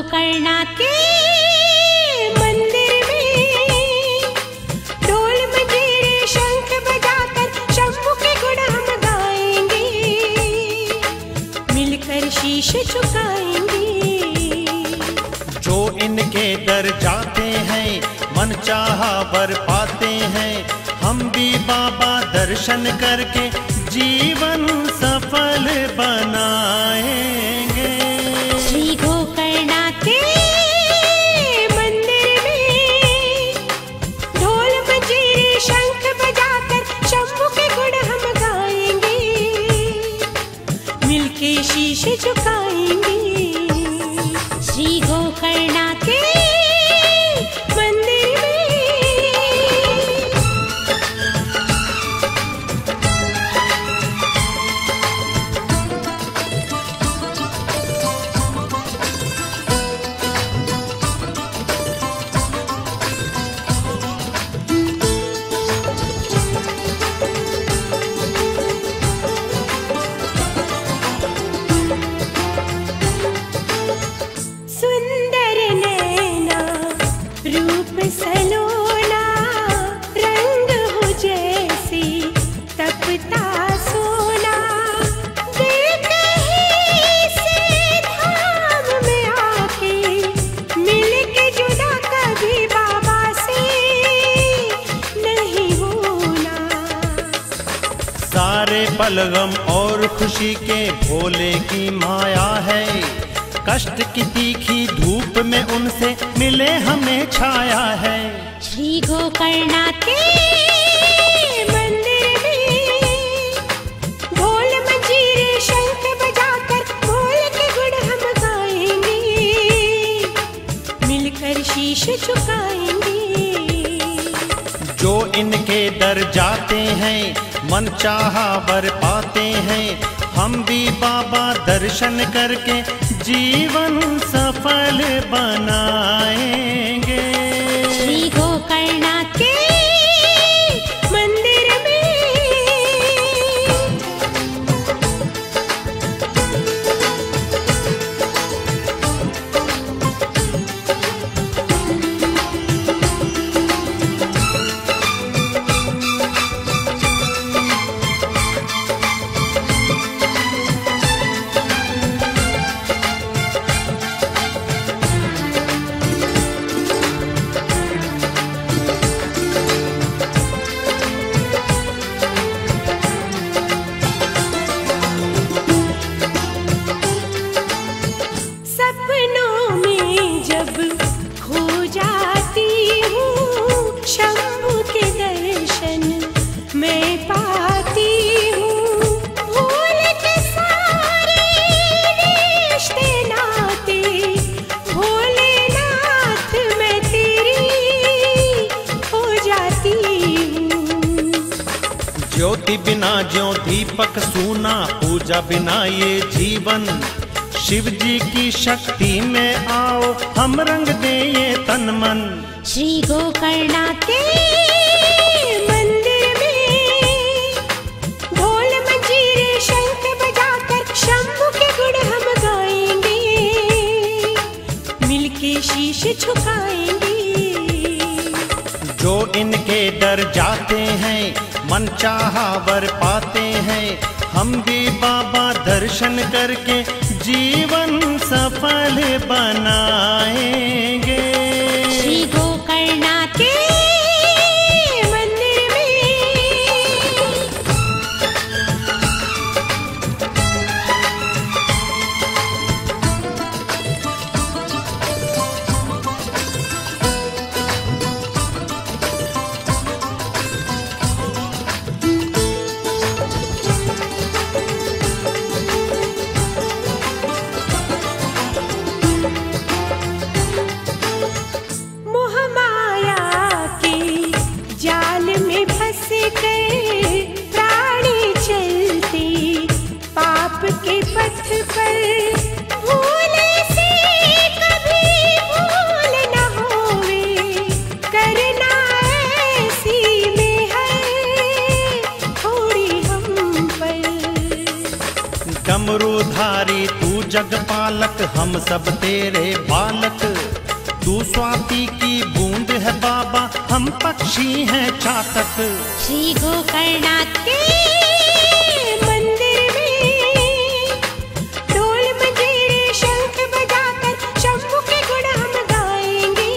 गोकर्णा के मंदिर में ढोल मंजीरे शंख बजाकर शंभू के गुण हम गाएंगे, मिलकर शीश झुकाएंगे। जो इनके दर जाते हैं मन चाहा वर पाते हैं, हम भी बाबा दर्शन करके जीवन सफल बनाएंगे। श्री गोकर्णा के मंदिर में ढोल मंजीरे शंख बजाकर शंभू के गुण हम गाएंगे, मिलके शीश झुकाएंगे। श्री गोकर्णा के मंदिर में। सुंदर नैना रूप सलोना, रंग हो जैसे तपता सोना, दिल कहीं से धाम में आके मिल के जुदा कभी बाबा से नहीं होना। सारे बलगम और खुशी के भोले की माया है, कष्ट की तीखी धूप में उनसे मिले हमें छाया है। श्री गोकर्णा के मंदिर में ढोल मंजीरे शंख बजाकर भोले के गुण हम गाएंगे, मिलकर शीश झुकाएंगे। जो इनके दर जाते हैं मन चाहा वर पाते हैं, हम भी बाबा दर्शन करके जीवन सफल बनाएंगे। श्री गोकर्णा के मंदिर में। सपनों में जब खो जाती हूँ, शंभू के दर्शन मैं पाती हूँ। भूल के सारे रिश्ते नाते भोलेनाथ मैं तेरी हो जाती हूँ। ज्योति बिना ज्यों दीपक सूना, पूजा बिना ये जीवन, शिव जी की शक्ति में आओ हम रंग दे ये तन मन। श्री गोकर्णा के मंदिर में ढोल मंजीरे शंख बजाकर शंभू के गुण हम गाएंगे, मिलके शीश झुकाएंगे। जो इनके दर जाते हैं मन चाहा वर पाते हैं, हम भी बाबा दर्शन करके जीवन सफल बनाएंगे। श्री गोकर्णा के मंदिर में। डमरूधारी तू जगपालक, हम सब तेरे बालक। तू स्वाति की बूंद है बाबा, हम पक्षी हैं चातक। श्री गोकर्णनाथ के मंदिर में ढोल मंजीरे शंख बजाकर शंभू के गुण हम गाएंगे,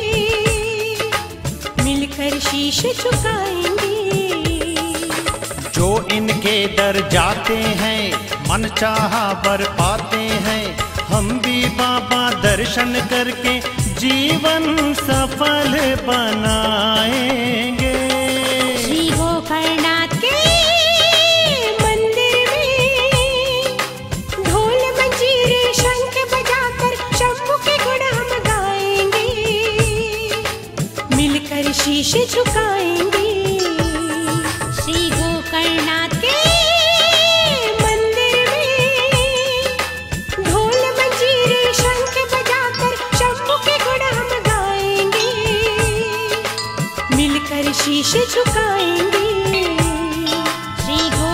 मिलकर शीश झुकाएंगे। जो इनके दर जाते हैं मन चाहा वर पाते हैं, हम भी बाबा दर्शन करके जीवन सफल बनाएंगे। श्री गोकर्णनाथ के मंदिर में ढोल मंजीरे शंख बजाकर शंभू के गुण हम गाएंगे, मिलकर शीश झुकाएंगे। श्री गोकर्णनाथ के मंदिर में ढोल मंजीरे शंख बजाकर शंभू के गुण हम गाएंगे, मिलकर शीश झुकाएंगे। श्री